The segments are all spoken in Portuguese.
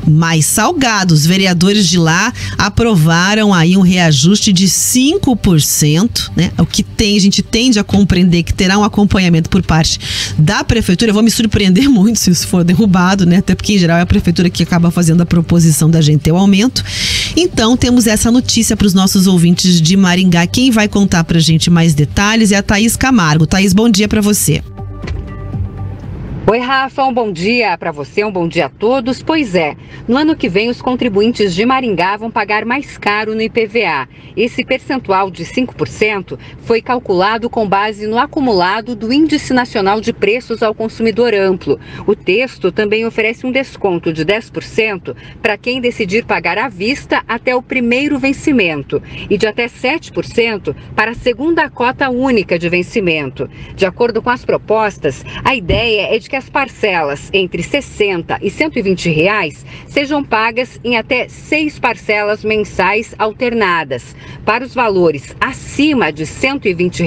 mais salgado. Os vereadores de lá aprovaram aí um reajuste de 5%, né? O que a gente tende a compreender que terá um acompanhamento por parte da prefeitura. Eu vou me surpreender muito se isso for derrubado, né? Até porque em geral é a prefeitura que acaba fazendo a proposição da gente ter o aumento. Então temos essa notícia para os nossos ouvintes de Maringá. Quem vai contar pra gente mais detalhes é a Thaís Camargo. Thaís, bom dia para você. Oi, Rafa, um bom dia para você, um bom dia a todos. Pois é, no ano que vem os contribuintes de Maringá vão pagar mais caro no IPVA. Esse percentual de 5% foi calculado com base no acumulado do Índice Nacional de Preços ao Consumidor Amplo. O texto também oferece um desconto de 10% para quem decidir pagar à vista até o primeiro vencimento e de até 7% para a segunda cota única de vencimento. De acordo com as propostas, a ideia é de que as parcelas entre R$ 60 e R$ 120 sejam pagas em até 6 parcelas mensais alternadas. Para os valores acima de R$ 120,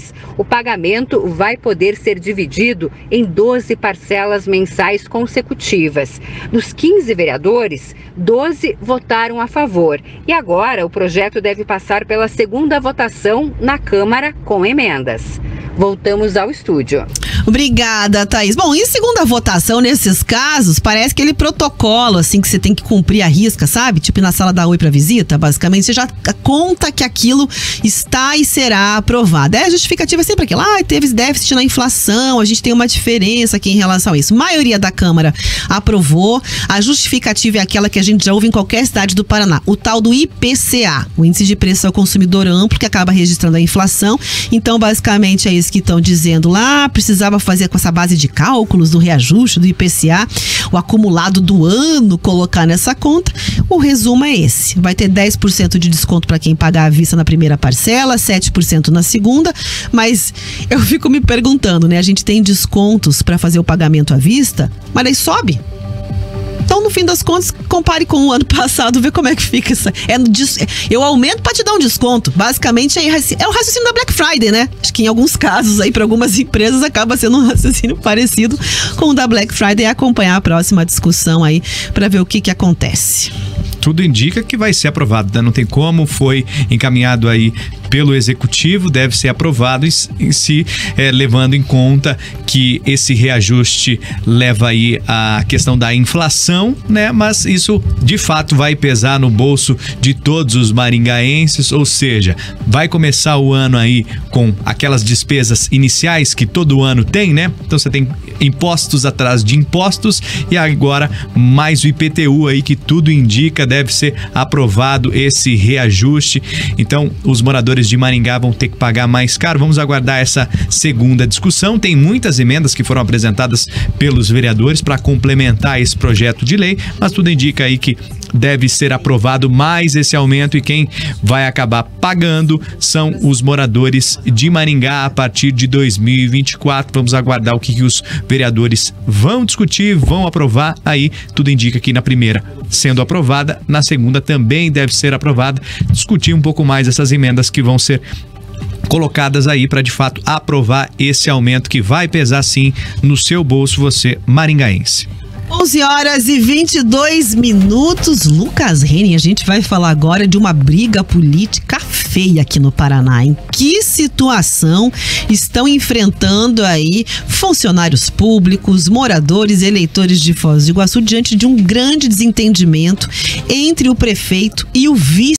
o pagamento vai poder ser dividido em 12 parcelas mensais consecutivas. Dos 15 vereadores, 12 votaram a favor. E agora o projeto deve passar pela segunda votação na Câmara com emendas. Voltamos ao estúdio. Obrigada, Thaís. Bom, em segunda votação, nesses casos, parece aquele protocolo, assim, que você tem que cumprir a risca, sabe? Tipo, na sala da Oi pra visita, basicamente, você já conta que aquilo está e será aprovado. A justificativa é sempre aquela, teve déficit na inflação, a gente tem uma diferença aqui em relação a isso. A maioria da Câmara aprovou. A justificativa é aquela que a gente já ouve em qualquer cidade do Paraná, o tal do IPCA, o Índice de Preço ao Consumidor Amplo, que acaba registrando a inflação. Então, basicamente, é isso que estão dizendo lá. Precisava fazer com essa base de cálculos do reajuste do IPCA, o acumulado do ano, colocar nessa conta. O resumo é esse: vai ter 10% de desconto para quem pagar à vista na primeira parcela, 7% na segunda. Mas eu fico me perguntando, né? A gente tem descontos para fazer o pagamento à vista, mas aí sobe. Então, no fim das contas, compare com o ano passado, vê como é que fica isso. Eu aumento para te dar um desconto. Basicamente, é o raciocínio da Black Friday, né? Acho que em alguns casos, aí, para algumas empresas, acaba sendo um raciocínio parecido com o da Black Friday. Acompanhar a próxima discussão aí, para ver o que acontece. Tudo indica que vai ser aprovado, né? Não tem como, foi encaminhado aí pelo Executivo, deve ser aprovado em si, levando em conta que esse reajuste leva aí a questão da inflação, né? Mas isso de fato vai pesar no bolso de todos os maringaenses, ou seja, vai começar o ano aí com aquelas despesas iniciais que todo ano tem, né? Então você tem impostos atrás de impostos e agora mais o IPTU aí, que tudo indica deve ser aprovado esse reajuste. Então os moradores de Maringá vão ter que pagar mais caro. Vamos aguardar essa segunda discussão. Tem muitas emendas que foram apresentadas pelos vereadores para complementar esse projeto de lei, mas tudo indica aí que deve ser aprovado mais esse aumento, e quem vai acabar pagando são os moradores de Maringá a partir de 2024. Vamos aguardar o que os vereadores vão discutir, vão aprovar. Aí tudo indica que na primeira sendo aprovada, na segunda também deve ser aprovada. Discutir um pouco mais essas emendas que vão ser colocadas aí para de fato aprovar esse aumento que vai pesar sim no seu bolso, você maringaense. 11h22. Lucas Henning, a gente vai falar agora de uma briga política feia aqui no Paraná. Em que situação estão enfrentando aí funcionários públicos, moradores, eleitores de Foz do Iguaçu diante de um grande desentendimento entre o prefeito e o vice